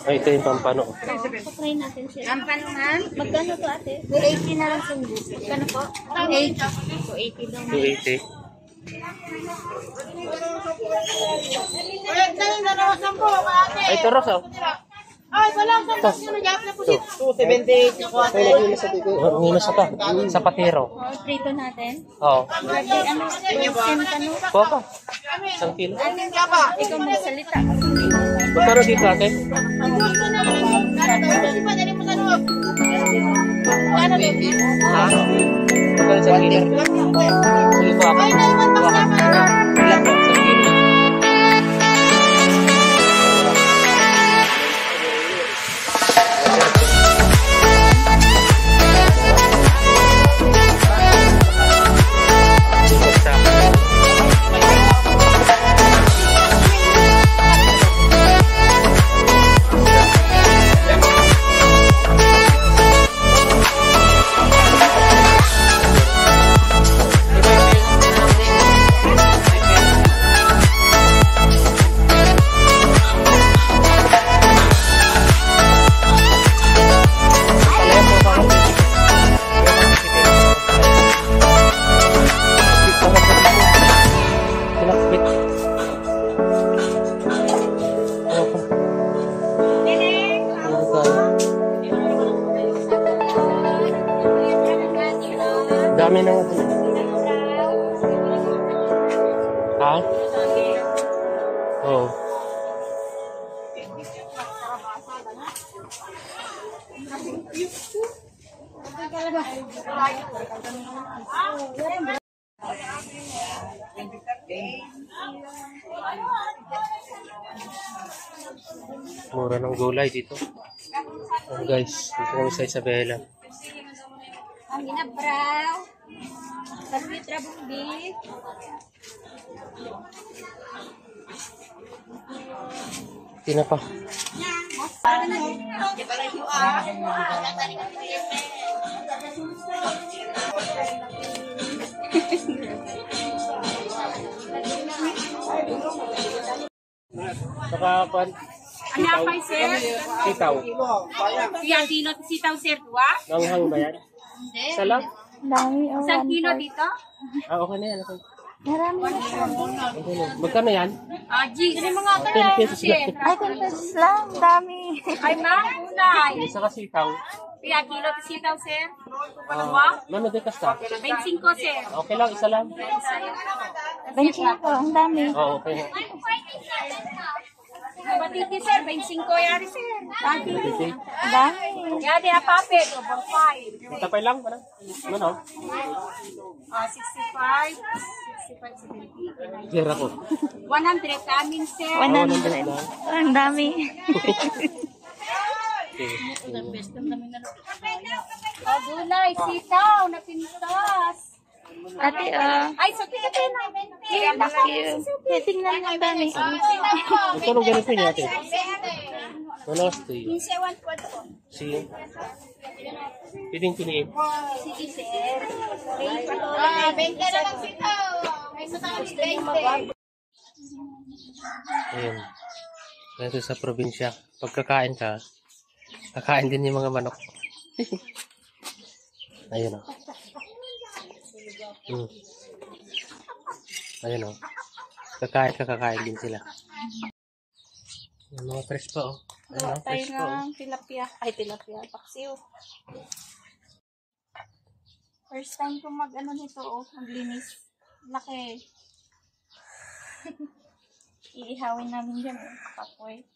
Ay, ito yung pampano. Try natin siya. Pampano man? Magkano to ate? 280 na lang sa buso. Magkano po? 280 lang. 280. Ay, ito Ros, oh. Ay, walang santos yun. Nagyap na po siya. 278 ako ate. Nginos ito. Sa patero. Prito natin. Oo. Birthday, ano? Kano? Kuha ka. 1 kilo. Ikaw magsalita. Magkano dito ate? Ha? Magkano 1 kilo? Sige po ako. Kuha ka. Ilan po? 1 kilo. Dami na nga. Ha? Oo. Mura ng gulay dito. Oh, guys, dito kami sa Isabela. Ang ginabraw. Palmitra bumbi. Tinapa. Saka pan. Ano pa, sir? Sitaw. Yan, dino sitaw, sir, dua? Nanghang ba yan? Isa lang? Dami. Isang kilo dito? Ah, okay na yan. Okay. Marami na siya. Okay na. Magkano yan? G, ano mga 10 pesos lang. Ay, 10 pesos lang. Dami. Ay, ma'am, gulay. Isa ka sitaw. Kaya kilo to sitaw, sir? Dalawa? Mano de kasta? 25, sir. Okay lang, isa lang. 25 po. Ang dami. Oo, okay na. Batiti, sir. 25 yari, sir. Okay. Ang dami. Yan, di apape. Double 5. Tapay lang. Ano? 65. 65, 70. Gera ko. 100 kanin, sir. 100. Ang dami. Oh, gulay, sitaw, napintas. Ate, Ay, so tingnan namin. thank you. Tingnan mo ang dami. Magkano ganito niya ate? Namaste. Pinsewan po po. Si Piding piniin. Sige, sir. Ah, 20 na lang sitaw. Ay, sa tao, 20. Ayun. Dito sa probinsya. Pagkakain ka, kakain din yung mga manok. Ayun o. Ayun o. Kakain din sila. Yung mga fresh pa o. Ayun o, fresh pa o. Tilapia. Ay, tilapia. Paksiw. First time ko mag-ano nito, maglinis. Laki. Iihawin namin dyan, kapoy.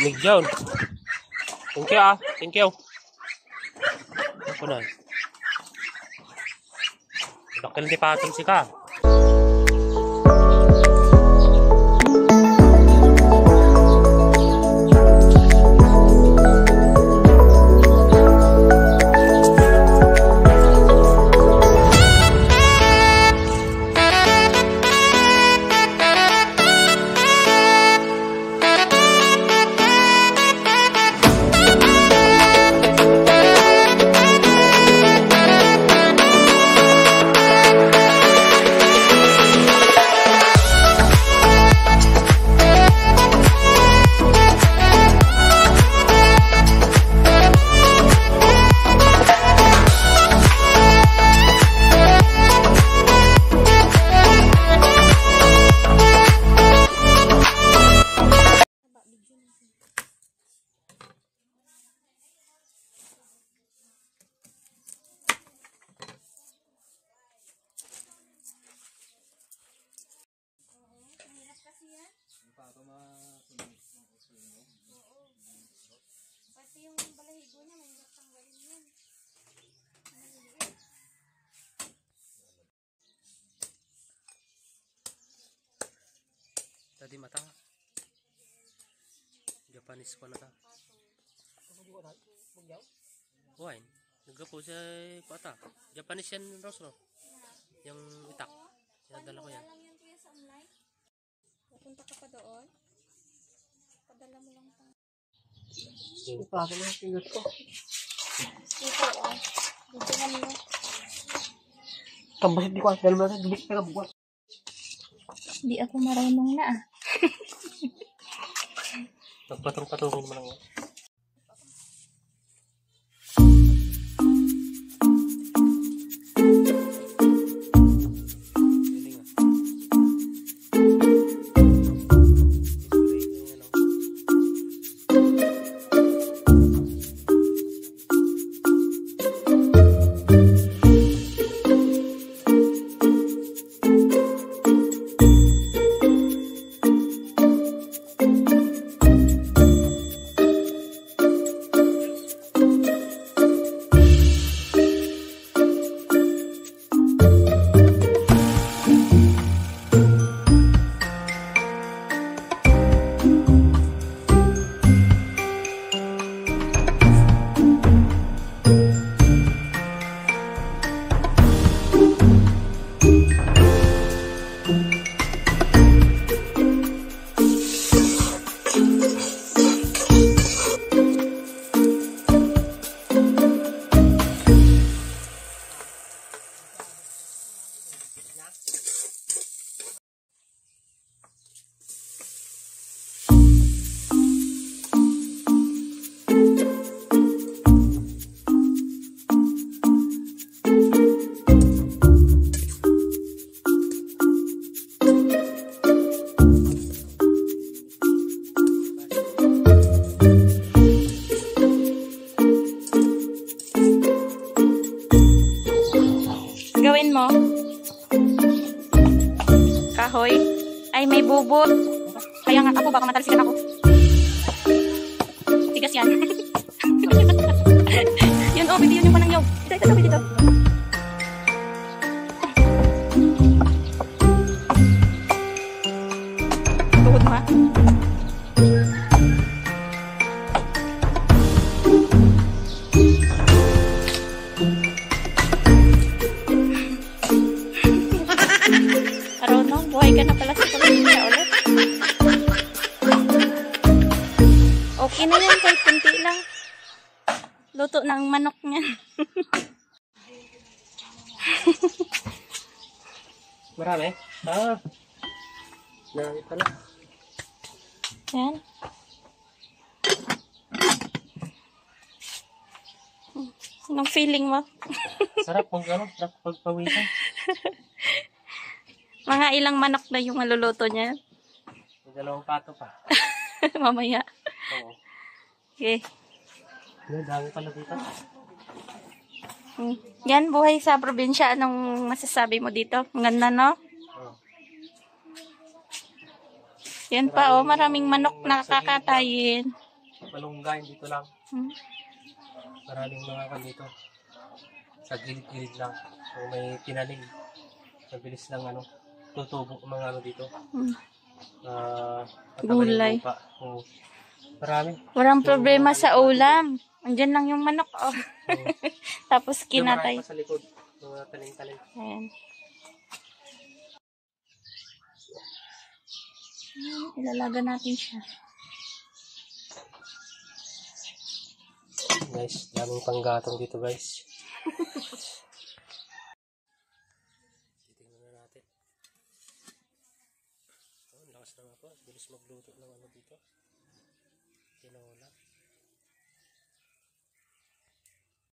Lamig dyan. Thank you ah. Thank you. Ako na. Bakil di patol si ka. Pati yung balahibo niya, mahirap tanggalin yan. Tadi mata. Japanese ko na ta. Wine. Nagpo sa kota. Japanese yan, Rose, no? Yung itak. Sinadala ko yan. Lang yan kuya sa online. Pupunta ka pa doon. Padala mo lang pa. Ipasok mo yung pingat ko. Dito oh. Dito na nila. Kambasit di ko. Dahil mo natin, dubik ka bukas. Di ako marunong na ah. Pagpatong-patungin mo lang yan. Gawin mo. Kahoy. Ay, may bubot. Kaya nga ako, baka matalsikan ako. Tigas yan. Yun, oh, pwede yun yung panangyog. Dito, pwede dito. Tuhod mo, ha? Arono, buhay ka na pala sa probinsya ulit. Okay na yan, kahit kunti lang. Luto ng manok niyan. Marami? Ah. Marami pala. Yan. Anong feeling mo? Sarap pang gano'n. Sarap pagpawisan. Mga ilang manok na yung maluluto niya. May 2 pato pa. Mamaya. Oo. Okay. Dami pala dito. Yan, buhay sa probinsya. Anong masasabi mo dito? Ang ganda, no? Oo. Yan pa, oh. Maraming manok na kakatayin. malunggay dito lang. Hmm. Maraming mga kan dito. Sa gilid-gilid lang. So, may tinanim. Mabilis lang ano. Tutubo ang mga ano dito. Hmm. Pataba yung Gulay. lupa. Oo. Marami. Walang problema sa ulam. Andyan lang yung manok. Oh. Oo. Tapos Yung marami kinatay. pa sa likod. Mga talim-talim. Ayan. Ilalaga natin siya. Guys, daming panggatong dito guys. Titingnan na natin. Oh, lakas na ako. Bilis magluto ng ano dito. Tinola.